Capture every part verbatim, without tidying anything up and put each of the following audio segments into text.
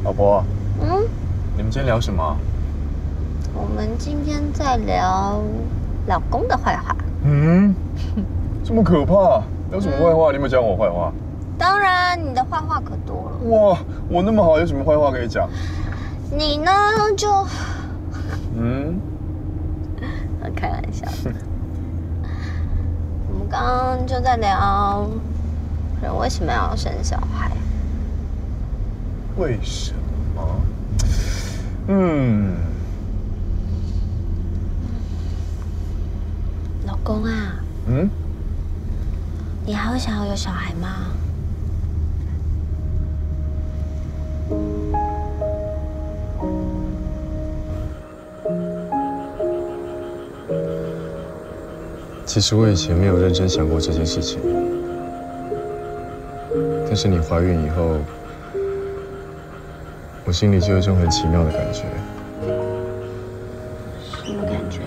老婆， 嗯， 你们今天聊什么啊？ 我们今天在聊老公的坏话。 嗯，这么可怕？有什么坏话？你有没有讲我坏话？ 当然，你的坏话可多了。 哇，我那么好，有什么坏话可以讲？ 你呢，就…… 嗯， 开玩笑的。我们刚刚就在聊人为什么要生小孩。 为什么？嗯， 老公啊， 嗯， 你还会想要有小孩吗？ 其实我以前没有认真想过这件事情，但是你怀孕以后，我心里就有一种很奇妙的感觉。 什么感觉？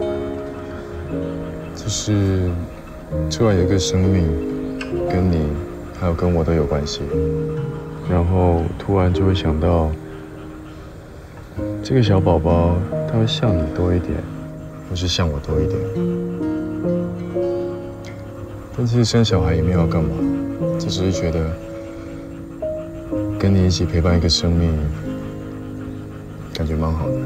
就是突然有一个生命，跟你还有跟我都有关系，然后突然就会想到，这个小宝宝他会像你多一点，或是像我多一点。但其实生小孩也没有要干嘛，就只是觉得跟你一起陪伴一个生命，感觉蛮好的。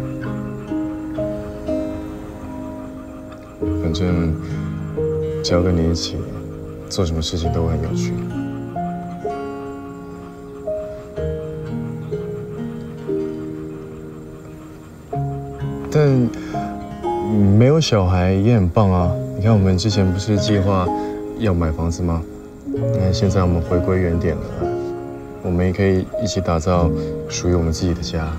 反正只要跟你一起，做什么事情都会很有趣。但没有小孩也很棒啊！你看，我们之前不是计划要买房子吗？那现在我们回归原点了，我们也可以一起打造属于我们自己的家。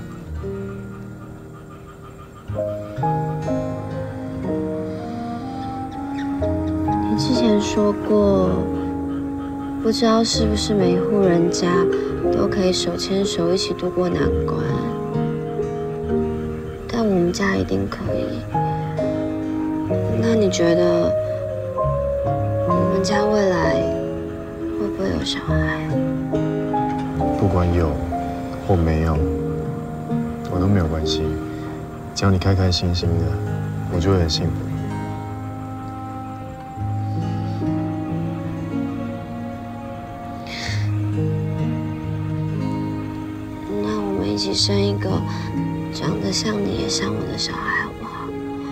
你之前说过，不知道是不是每一户人家都可以手牵手一起度过难关，但我们家一定可以。那你觉得我们家未来会不会有小孩？ 不管有或没有，我都没有关系。只要你开开心心的，我就会很幸福。 那我们一起生一个长得像你也像我的小孩，好不好？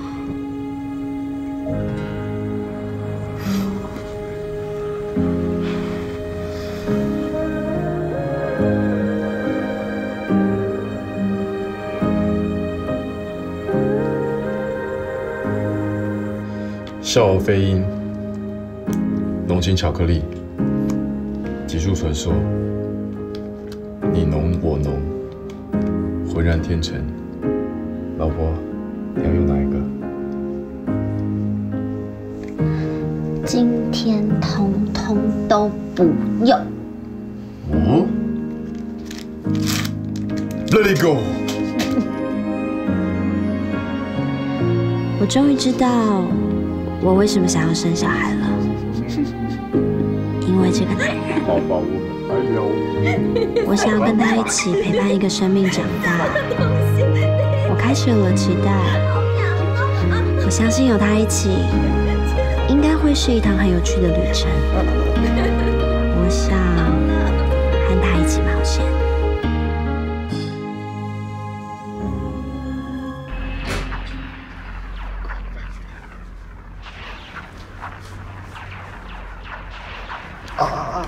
笑而非音，浓情巧克力，极速传说，你浓我浓，浑然天成。老婆，你要用哪一个？ 今天通通都不用。 哦 ，Let it go。 我终于知道我为什么想要生小孩了，因为这个男人。 宝宝，我们还有。 我想要跟他一起陪伴一个生命长大。我开始有了期待，我相信有他一起，应该会是一趟很有趣的旅程。我想和他一起冒险。 啊啊啊！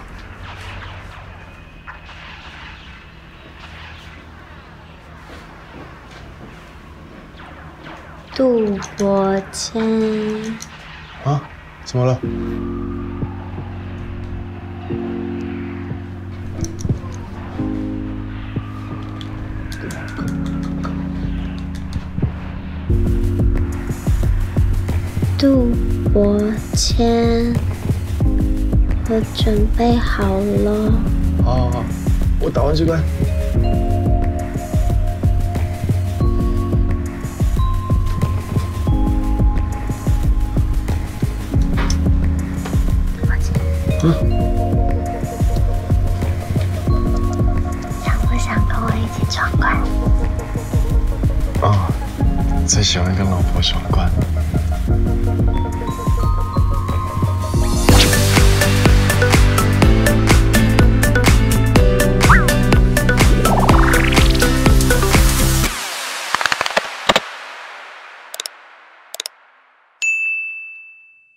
杜伯谦。 啊，怎么了？ 杜伯谦，我准备好了。 好好好，我打完这关。 嗯，想不想跟我一起爽快。 啊，最喜欢跟老婆爽快。